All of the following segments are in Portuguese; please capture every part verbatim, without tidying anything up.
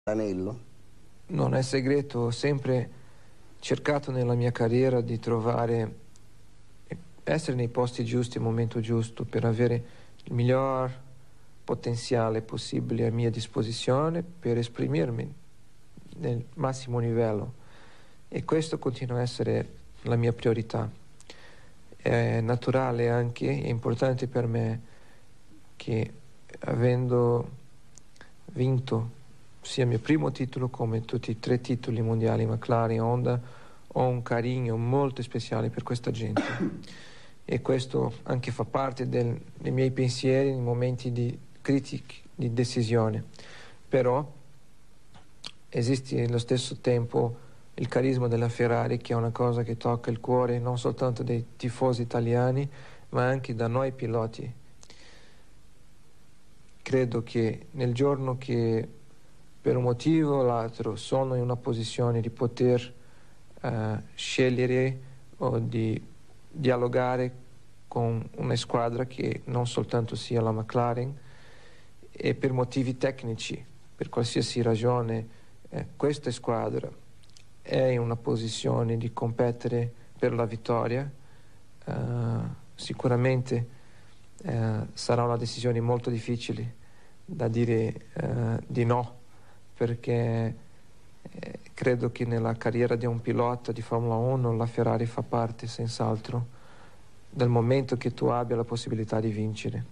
L'anello? Non è segreto, ho sempre cercato nella mia carriera di trovare, essere nei posti giusti al momento giusto per avere il miglior potenziale possibile a mia disposizione per esprimermi nel massimo livello, e questo continua a essere la mia priorità. È naturale anche, è importante per me che, avendo vinto sia il mio primo titolo come tutti e tre titoli mondiali McLaren e Honda, ho un cariño molto speciale per questa gente e questo anche fa parte del, dei miei pensieri nei momenti di critica, di decisione. Però esiste allo stesso tempo il carisma della Ferrari, che è una cosa che tocca il cuore non soltanto dei tifosi italiani ma anche da noi piloti. Credo che nel giorno che per un motivo o l'altro sono in una posizione di poter uh, scegliere o di dialogare con una squadra che non soltanto sia la McLaren, e per motivi tecnici, per qualsiasi ragione, eh, questa squadra è in una posizione di competere per la vittoria, uh, sicuramente uh, sarà una decisione molto difficile da dire uh, di no, perché eh, credo che nella carriera di un pilota di Formula uno la Ferrari fa parte senz'altro del momento che tu abbia la possibilità di vincere.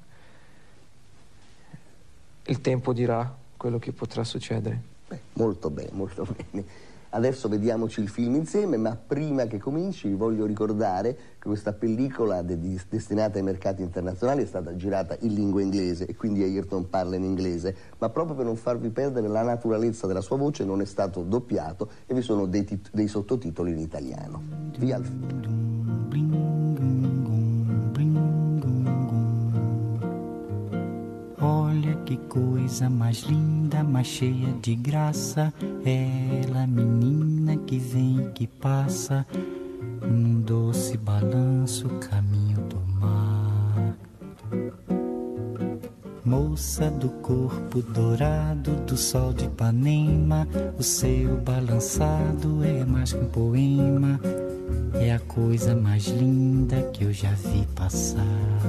Il tempo dirà quello che potrà succedere. Beh, molto bene, molto bene. Adesso vediamoci il film insieme, ma prima che cominci vi voglio ricordare che questa pellicola de destinata ai mercati internazionali è stata girata in lingua inglese e quindi Ayrton parla in inglese, ma proprio per non farvi perdere la naturalezza della sua voce non è stato doppiato e vi sono dei, dei sottotitoli in italiano. Via il film. Olha que coisa mais linda, mais cheia de graça, ela, menina que vem e que passa, num doce balanço, caminho do mar. Moça do corpo dourado do sol de Ipanema, o seu balançado é mais que um poema, é a coisa mais linda que eu já vi passar.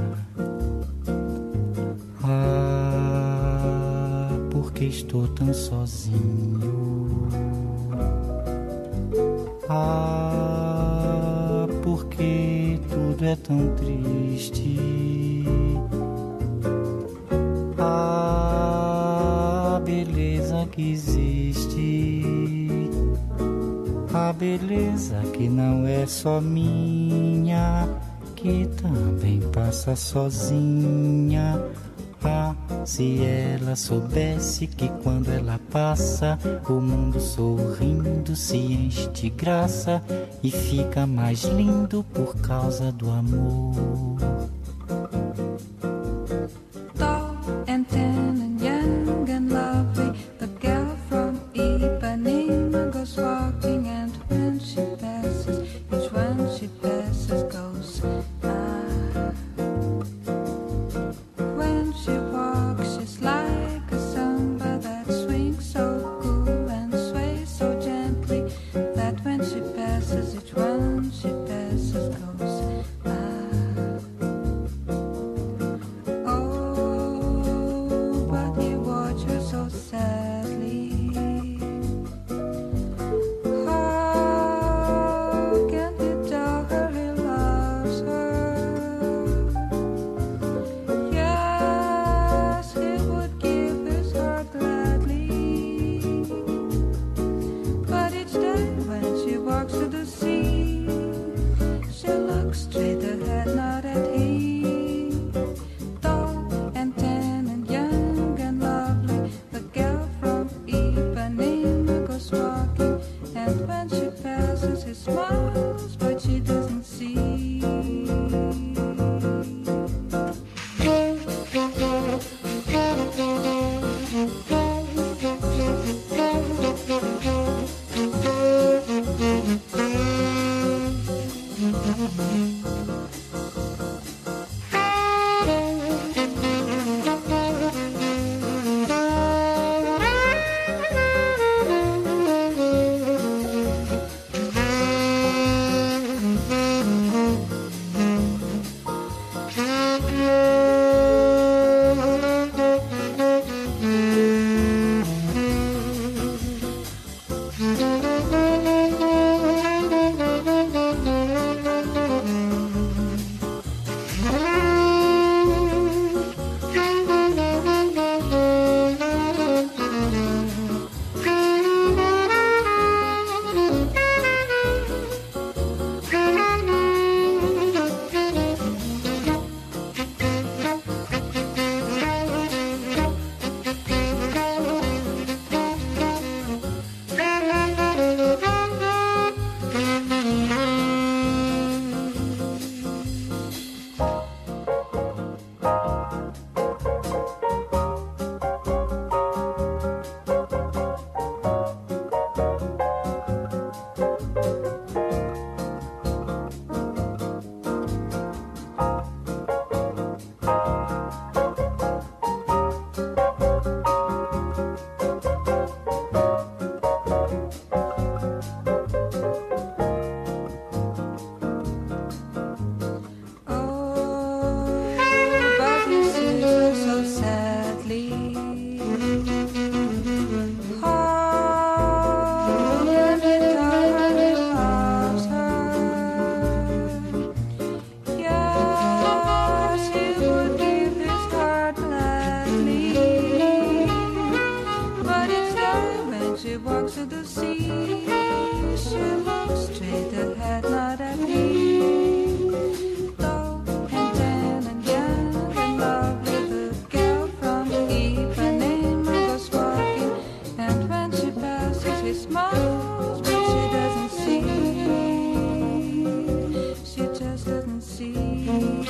Ah, porque estou tão sozinho. Ah, porque tudo é tão triste. Ah, beleza que existe. A beleza que não é só minha, que também passa sozinha. Ah, se ela soubesse que quando ela passa, o mundo sorrindo se enche de graça e fica mais lindo por causa do amor. Tall and tan and young and lovely, the girl from Ipanema goes walking, and when she passes, each one she passes goes ah. When she walks, she's like a samba that swings so cool and sways so gently, that when she passes, each one she passes goes ah. she walks to the sea. She looks straight ahead, not at me. Tall and tan and young and lovely, the girl from Ipanema goes walking, and when she passes, he smiles, but she doesn't see. She just doesn't see.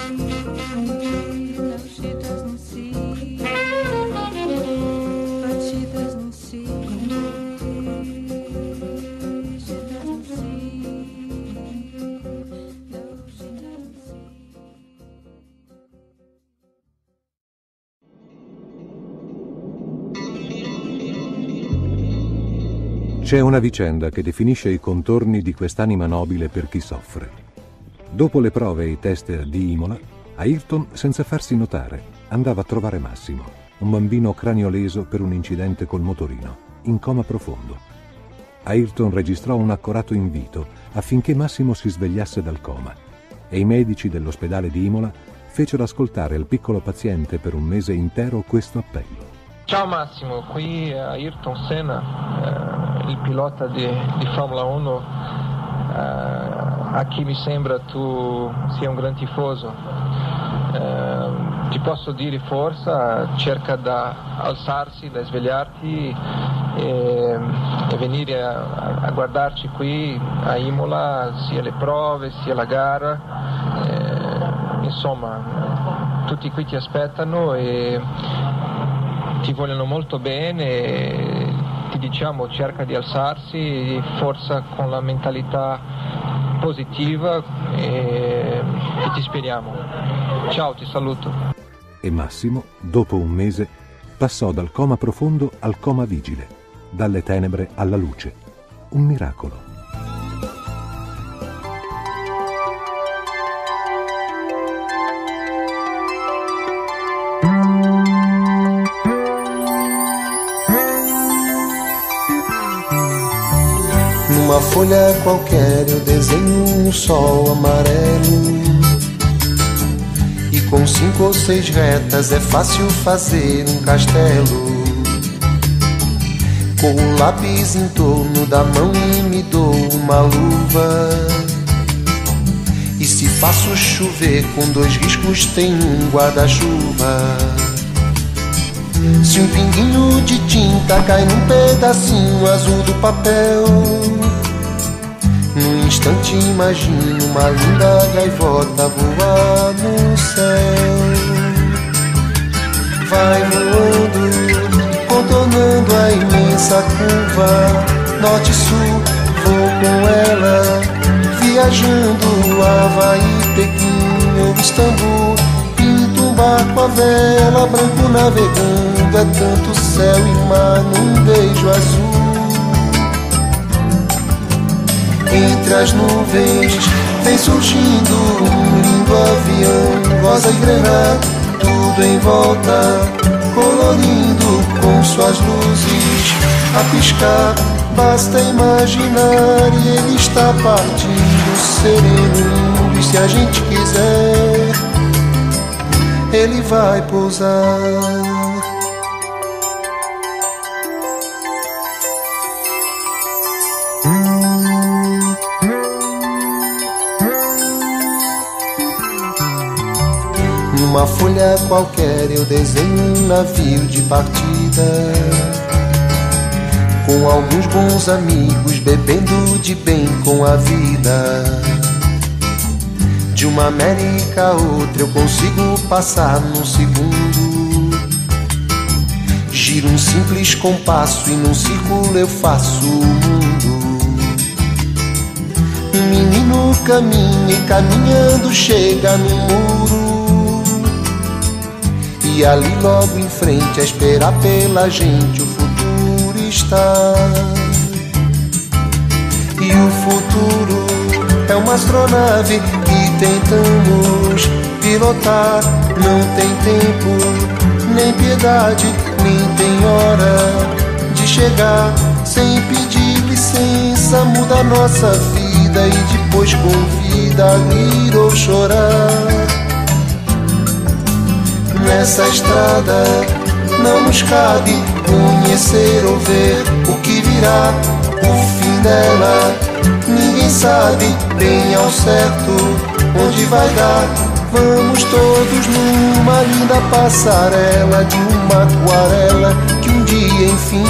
No, she doesn't see. But she doesn't see. She doesn't see. No, she doesn't see. C'è una vicenda che definisce i contorni di quest'anima nobile per chi soffre. Dopo le prove e i test di Imola, Ayrton, senza farsi notare, andava a trovare Massimo, un bambino cranioleso per un incidente col motorino, in coma profondo. Ayrton registrò un accorato invito affinché Massimo si svegliasse dal coma e i medici dell'ospedale di Imola fecero ascoltare al piccolo paziente per un mese intero questo appello. Ciao Massimo, qui è Ayrton Senna, eh, il pilota di, di Formula uno. Eh, a chi mi sembra tu sia un gran tifoso. Eh, ti posso dire forza, cerca da alzarsi, da svegliarti e, e venire a, a guardarci qui a Imola, sia le prove sia la gara. Eh, insomma, tutti qui ti aspettano e ti vogliono molto bene. Ti diciamo, cerca di alzarsi, forza con la mentalità positiva e, e ti speriamo. Ciao, ti saluto. E Massimo, dopo un mese, passò dal coma profondo al coma vigile, dalle tenebre alla luce. Un miracolo. Numa folha qualquer eu desenho um sol amarelo, e com cinco ou seis retas é fácil fazer um castelo. Com o lápis em torno da mão e me dou uma luva, e se faço chover com dois riscos tem um guarda-chuva. Se um pinguinho de tinta cai num pedacinho azul do papel, num instante imagino uma linda gaivota voar no céu. Vai voando, contornando a imensa curva, norte-sul, vou com ela, viajando Havaí, Pequim ou Istambul. Pinto um barco a vela, branco navegando, é tanto céu e mar num beijo azul. Entre as nuvens vem surgindo um lindo avião, rosa e granada, tudo em volta, colorindo com suas luzes a piscar. Basta imaginar e ele está partindo, sereno, lindo, e se a gente quiser, ele vai pousar. Numa folha qualquer eu desenho um navio de partida, com alguns bons amigos bebendo de bem com a vida. De uma América a outra eu consigo passar num segundo. Giro um simples compasso e num círculo eu faço o mundo. Um menino caminha e caminhando chega no muro, e ali logo em frente a esperar pela gente o futuro está. E o futuro é uma astronave que tentamos pilotar. Não tem tempo, nem piedade, nem tem hora de chegar. Sem pedir licença muda nossa vida e depois convida a rir ou chorar. Nessa estrada não nos cabe conhecer ou ver o que virá. será o fim dela. Ninguém sabe bem ao certo onde vai dar. Vamos todos numa linda passarela de uma aquarela que um dia enfim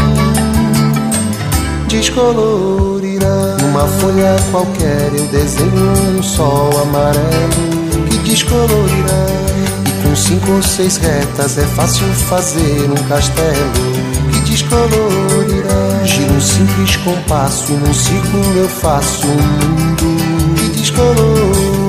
descolorirá. Numa folha qualquer eu desenho um sol amarelo que descolorirá. E com cinco ou seis retas é fácil fazer um castelo que descolorirá. Giro um simples compasso e num círculo eu faço um mundo que descolorirá.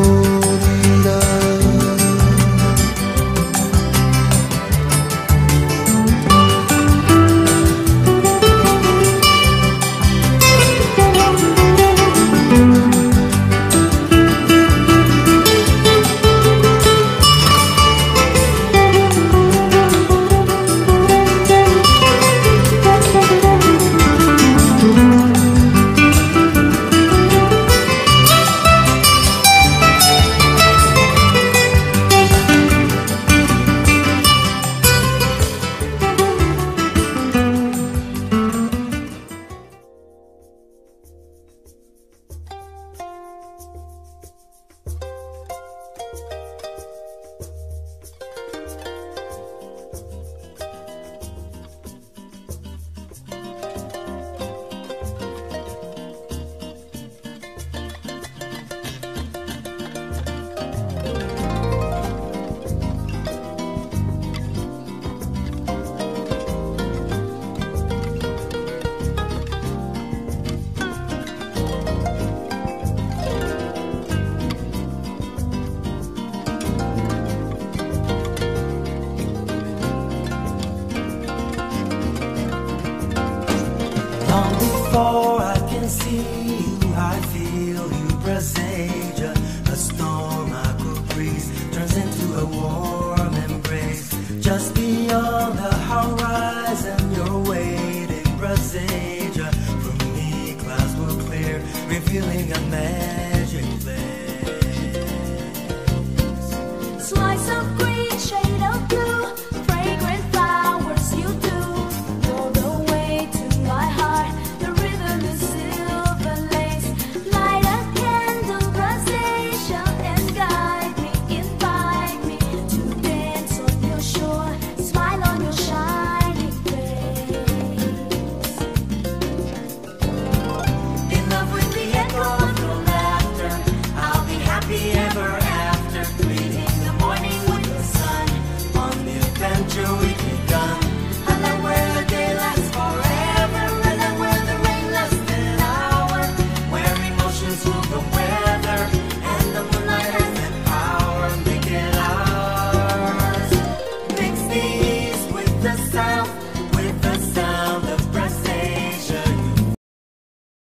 Before I can see you, I feel you presage a storm I could breeze turns into a warm embrace. Just beyond the horizon, you're waiting, presage. For me, clouds will clear, revealing a man.